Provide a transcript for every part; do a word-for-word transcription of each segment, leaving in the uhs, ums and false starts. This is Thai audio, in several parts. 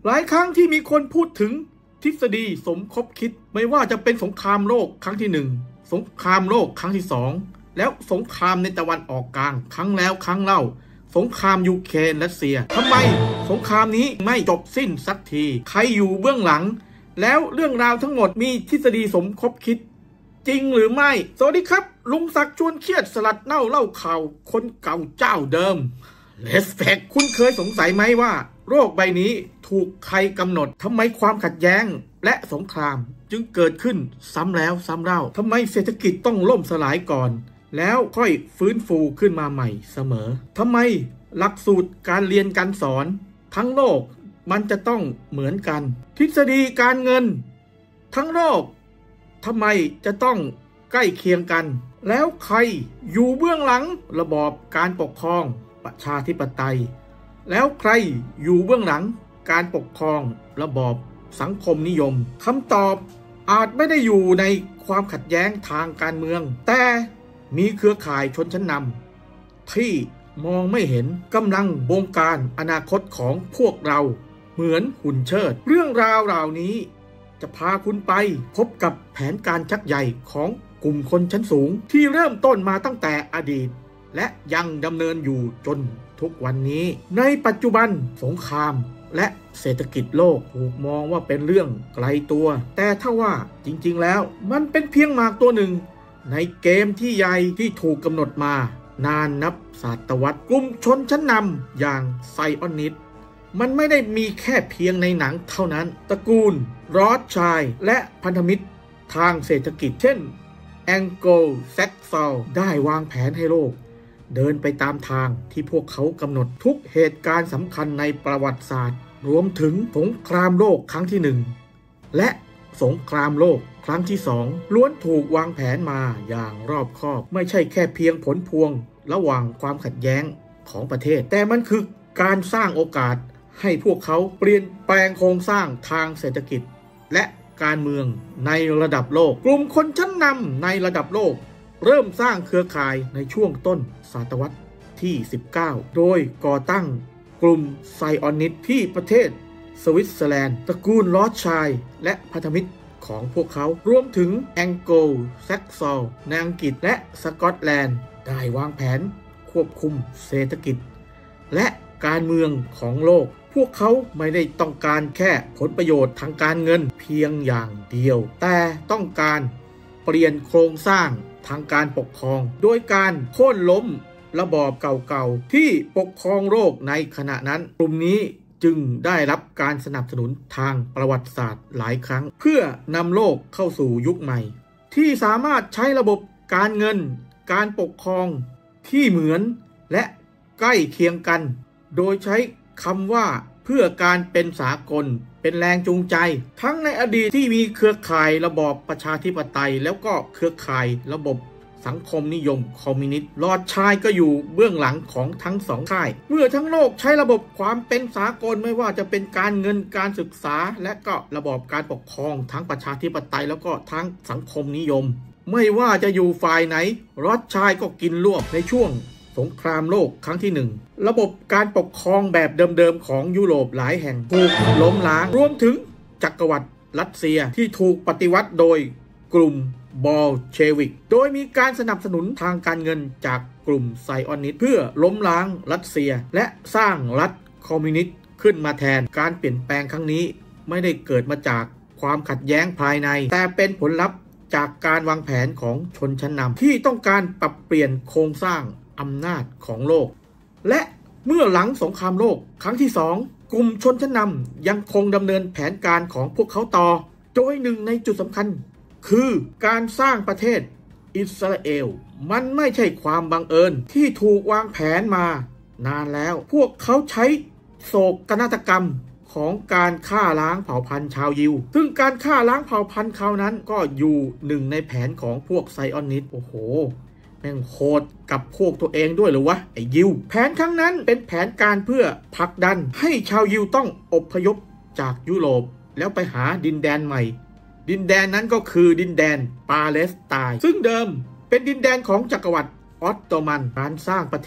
หลายครั้งที่มีคนพูดถึงทฤษฎีสมคบคิดไม่ว่าจะเป็นสงครามโลกครั้งที่หนึ่งสงครามโลกครั้งที่สองแล้วสงครามในตะวันออกกลางครั้งแล้วครั้งเล่าสงครามยูเครนรัสเซียทำไมสงครามนี้ไม่จบสิ้นสักทีใครอยู่เบื้องหลังแล้วเรื่องราวทั้งหมดมีทฤษฎีสมคบคิดจริงหรือไม่สวัสดีครับลุงศักดิ์ชวนเครียดสลัดเน่าเล่าข่าวคนเก่าเจ้าเดิมเลสเฟกคุณเคยสงสัยไหมว่าโรคใบนี้ถูกใครกำหนดทำไมความขัดแย้งและสงครามจึงเกิดขึ้นซ้ำแล้วซ้ำเล่าทำไมเศรษฐกิจต้องล่มสลายก่อนแล้วค่อยฟื้นฟูขึ้นมาใหม่เสมอทำไมหลักสูตรการเรียนการสอนทั้งโลกมันจะต้องเหมือนกันทฤษฎีการเงินทั้งโลกทำไมจะต้องใกล้เคียงกันแล้วใครอยู่เบื้องหลังระบอบการปกครองประชาธิปไตยแล้วใครอยู่เบื้องหลังการปกครองระบอบสังคมนิยมคำตอบอาจไม่ได้อยู่ในความขัดแย้งทางการเมืองแต่มีเครือข่ายชนชั้นนำที่มองไม่เห็นกำลังบงการอนาคตของพวกเราเหมือนหุ่นเชิดเรื่องราวเหล่านี้จะพาคุณไปพบกับแผนการชักใหญ่ของกลุ่มคนชั้นสูงที่เริ่มต้นมาตั้งแต่อดีตและยังดำเนินอยู่จนทุกวันนี้ในปัจจุบันสงครามและเศรษฐกิจโลกถูกมองว่าเป็นเรื่องไกลตัวแต่ถ้าว่าจริงๆแล้วมันเป็นเพียงหมากตัวหนึ่งในเกมที่ใหญ่ที่ถูกกำหนดมานานนับศตวรรษกลุ่มชนชั้นนำอย่างไซออนิสต์มันไม่ได้มีแค่เพียงในหนังเท่านั้นตระกูลรอธชัยและพันธมิตรทางเศรษฐกิจเช่นแองโกลแซกซอลได้วางแผนให้โลกเดินไปตามทางที่พวกเขากำหนดทุกเหตุการณ์สำคัญในประวัติศาสตร์รวมถึงสงครามโลกครั้งที่หนึ่งและสงครามโลกครั้งที่สองล้วนถูกวางแผนมาอย่างรอบคอบไม่ใช่แค่เพียงผลพวงระหว่างความขัดแย้งของประเทศแต่มันคือการสร้างโอกาสให้พวกเขาเปลี่ยนแปลงโครงสร้างทางเศรษฐกิจและการเมืองในระดับโลกกลุ่มคนชั้นนำในระดับโลกเริ่มสร้างเครือข่ายในช่วงต้นศตวรรษที่สิบเก้าโดยก่อตั้งกลุ่มไซออนิสต์ที่ประเทศสวิตเซอร์แลนด์ตระกูลรอธชัยและพันธมิตรของพวกเขารวมถึงแองโกลแซกซอลในอังกฤษและสกอตแลนด์ได้วางแผนควบคุมเศรษฐกิจและการเมืองของโลกพวกเขาไม่ได้ต้องการแค่ผลประโยชน์ทางการเงินเพียงอย่างเดียวแต่ต้องการเปลี่ยนโครงสร้างทางการปกครองโดยการโค่นล้มระบอบเก่าๆที่ปกครองโลกในขณะนั้นกลุ่มนี้จึงได้รับการสนับสนุนทางประวัติศาสตร์หลายครั้งเพื่อนำโลกเข้าสู่ยุคใหม่ที่สามารถใช้ระบบการเงินการปกครองที่เหมือนและใกล้เคียงกันโดยใช้คำว่าเพื่อการเป็นสากลเป็นแรงจูงใจทั้งในอดีตที่มีเครือข่ายระบอบประชาธิปไตยแล้วก็เครือข่ายระบบสังคมนิยมคอมมิวนิสต์รอธชัยก็อยู่เบื้องหลังของทั้งสองค่ายเมื่อทั้งโลกใช้ระบบความเป็นสากลไม่ว่าจะเป็นการเงินการศึกษาและก็ระบอบการปกครองทั้งประชาธิปไตยแล้วก็ทั้งสังคมนิยมไม่ว่าจะอยู่ฝ่ายไหนรอธชัยก็กินรวบในช่วงสงครามโลกครั้งที่หนึ่งระบบการปกครองแบบเดิมๆของยุโรปหลายแห่งถูกล้มล้างรวมถึงจักรวรรดิรัสเซียที่ถูกปฏิวัติโดยกลุ่มบอลเชวิกโดยมีการสนับสนุนทางการเงินจากกลุ่มไซออนิสต์เพื่อล้มล้างรัสเซียและสร้างรัฐคอมมิวนิสต์ขึ้นมาแทนการเปลี่ยนแปลงครั้งนี้ไม่ได้เกิดมาจากความขัดแย้งภายในแต่เป็นผลลัพธ์จากการวางแผนของชนชั้นนำที่ต้องการปรับเปลี่ยนโครงสร้างอำนาจของโลกและเมื่อหลังสงครามโลกครั้งที่สองกลุ่มชนชั้นนำยังคงดำเนินแผนการของพวกเขาต่อโดยหนึ่งในจุดสำคัญคือการสร้างประเทศอิสราเอลมันไม่ใช่ความบังเอิญที่ถูกวางแผนมานานแล้วพวกเขาใช้โศกนาฏกรรมของการฆ่าล้างเผ่าพันธุ์ชาวยิวซึ่งการฆ่าล้างเผ่าพันธุ์เขานั้นก็อยู่หนึ่งในแผนของพวกไซออนิสต์โอ้โหแม่งโหดกับพวกตัวเองด้วยหรือวะไอ้ยิวแผนครั้งนั้นเป็นแผนการเพื่อผลักดันให้ชาวยิวต้องอพยพจากยุโรปแล้วไปหาดินแดนใหม่ดินแดนนั้นก็คือดินแดนปาเลสไตน์ซึ่งเดิมเป็นดินแดนของจักรวรรดิออตโตมันการสร้างประเทศ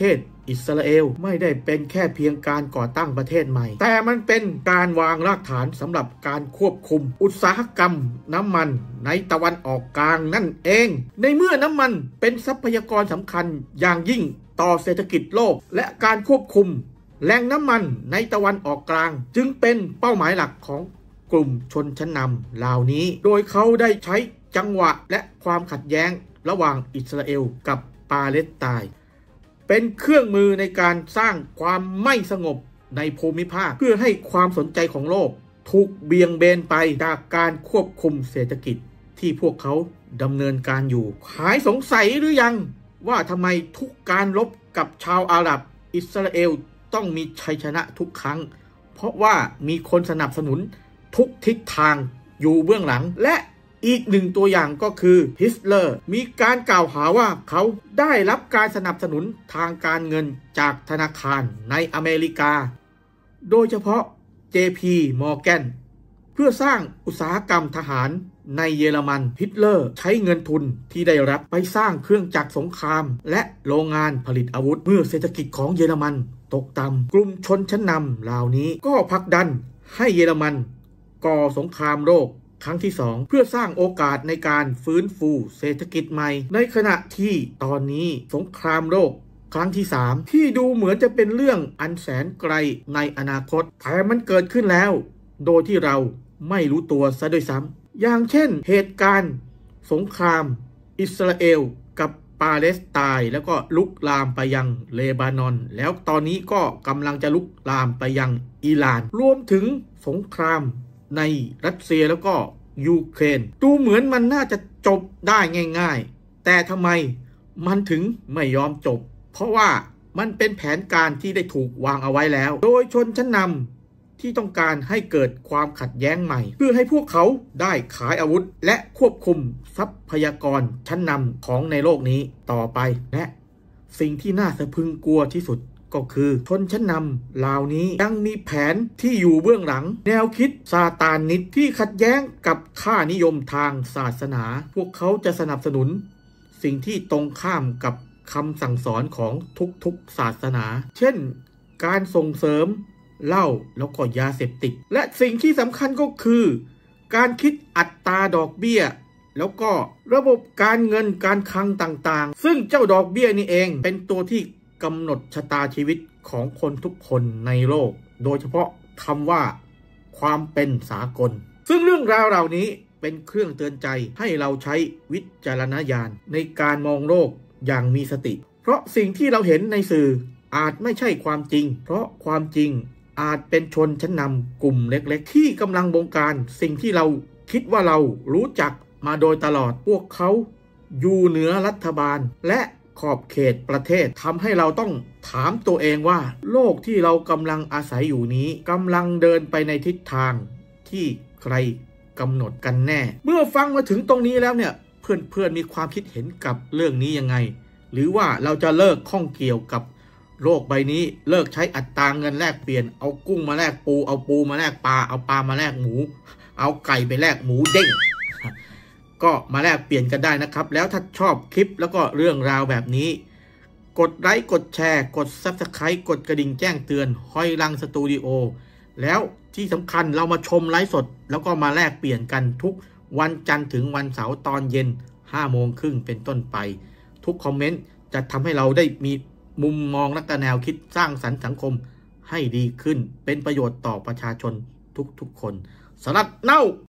อิสราเอลไม่ได้เป็นแค่เพียงการก่อตั้งประเทศใหม่แต่มันเป็นการวางรากฐานสำหรับการควบคุมอุตสาหกรรมน้ำมันในตะวันออกกลางนั่นเองในเมื่อน้ำมันเป็นทรัพยากรสำคัญอย่างยิ่งต่อเศรษฐกิจโลกและการควบคุมแหล่งน้ำมันในตะวันออกกลางจึงเป็นเป้าหมายหลักของกลุ่มชนชั้นนำเหล่านี้โดยเขาได้ใช้จังหวะและความขัดแย้งระหว่างอิสราเอลกับปาเลสไตน์เป็นเครื่องมือในการสร้างความไม่สงบในภูมิภาคเพื่อให้ความสนใจของโลกถูกเบี่ยงเบนไปจากการควบคุมเศรษฐกิจที่พวกเขาดำเนินการอยู่หายสงสัยหรือยังว่าทำไมทุกการรบกับชาวอาหรับอิสราเอลต้องมีชัยชนะทุกครั้งเพราะว่ามีคนสนับสนุนทุกทิศทางอยู่เบื้องหลังและอีกหนึ่งตัวอย่างก็คือฮิตเลอร์มีการกล่าวหาว่าเขาได้รับการสนับสนุนทางการเงินจากธนาคารในอเมริกาโดยเฉพาะ เจ พี Morgan เพื่อสร้างอุตสาหกรรมทหารในเยอรมันฮิตเลอร์ใช้เงินทุนที่ได้รับไปสร้างเครื่องจักรสงครามและโรงงานผลิตอาวุธเมื่อเศรษฐกิจของเยอรมันตกต่ำกลุ่มชนชั้นนำเหล่านี้ก็ผลักดันให้เยอรมันก่อสงครามโลกครั้งที่สองเพื่อสร้างโอกาสในการฟื้นฟูเศรษฐกิจใหม่ในขณะที่ตอนนี้สงครามโลกครั้งที่สามที่ดูเหมือนจะเป็นเรื่องอันแสนไกลในอนาคตแต่มันเกิดขึ้นแล้วโดยที่เราไม่รู้ตัวซะด้วยซ้ำอย่างเช่นเหตุการณ์สงครามอิสราเอลกับปาเลสไตน์แล้วก็ลุกลามไปยังเลบานอนแล้วตอนนี้ก็กำลังจะลุกลามไปยังอิหร่านรวมถึงสงครามในรัสเซียแล้วก็ยูเครนดูเหมือนมันน่าจะจบได้ง่ายๆแต่ทำไมมันถึงไม่ยอมจบเพราะว่ามันเป็นแผนการที่ได้ถูกวางเอาไว้แล้วโดยชนชั้นนำที่ต้องการให้เกิดความขัดแย้งใหม่เพื่อให้พวกเขาได้ขายอาวุธและควบคุมทรัพยากรชั้นนำของในโลกนี้ต่อไปและสิ่งที่น่าสะพรึงกลัวที่สุดก็คือชนชั้นนำเหล่านี้ยังมีแผนที่อยู่เบื้องหลังแนวคิดซาตานิสที่ขัดแย้งกับค่านิยมทางศาสนาพวกเขาจะสนับสนุนสิ่งที่ตรงข้ามกับคำสั่งสอนของทุกๆศาสนาเช่นการส่งเสริมเหล้าแล้วก็ยาเสพติดและสิ่งที่สำคัญก็คือการคิดอัตราดอกเบี้ยแล้วก็ระบบการเงินการคลังต่างๆซึ่งเจ้าดอกเบี้ยนี่เองเป็นตัวที่กำหนดชะตาชีวิตของคนทุกคนในโลกโดยเฉพาะคำว่าความเป็นสากลซึ่งเรื่องราวเหล่านี้เป็นเครื่องเตือนใจให้เราใช้วิจารณญาณในการมองโลกอย่างมีสติเพราะสิ่งที่เราเห็นในสื่ออาจไม่ใช่ความจริงเพราะความจริงอาจเป็นชนชั้นนำกลุ่มเล็กๆที่กำลังบงการสิ่งที่เราคิดว่าเรารู้จักมาโดยตลอดพวกเขาอยู่เหนือรัฐบาลและขอบเขตประเทศทำให้เราต้องถามตัวเองว่าโลกที่เรากำลังอาศัยอยู่นี้กำลังเดินไปในทิศทางที่ใครกำหนดกันแน่เมื่อฟังมาถึงตรงนี้แล้วเนี่ยเพื่อนๆมีความคิดเห็นกับเรื่องนี้ยังไงหรือว่าเราจะเลิกข้องเกี่ยวกับโลกใบนี้เลิกใช้อัตราเงินแลกเปลี่ยนเอากุ้งมาแลกปูเอาปูมาแลกปลาเอาปลามาแลกหมูเอาไก่ไปแลกหมูเด้งก็มาแลกเปลี่ยนกันได้นะครับแล้วถ้าชอบคลิปแล้วก็เรื่องราวแบบนี้กดไลค์กดแชร์กด ซับสไครบ์ กดกระดิ่งแจ้งเตือนห้อยลังสตูดิโอแล้วที่สำคัญเรามาชมไลฟ์สดแล้วก็มาแลกเปลี่ยนกันทุกวันจันทร์ถึงวันเสาร์ตอนเย็นห้าโมงครึ่งเป็นต้นไปทุกคอมเมนต์จะทำให้เราได้มีมุมมองและแนวคิดสร้างสรรค์สังคมให้ดีขึ้นเป็นประโยชน์ต่อประชาชนทุกๆคนสำหรับเน่า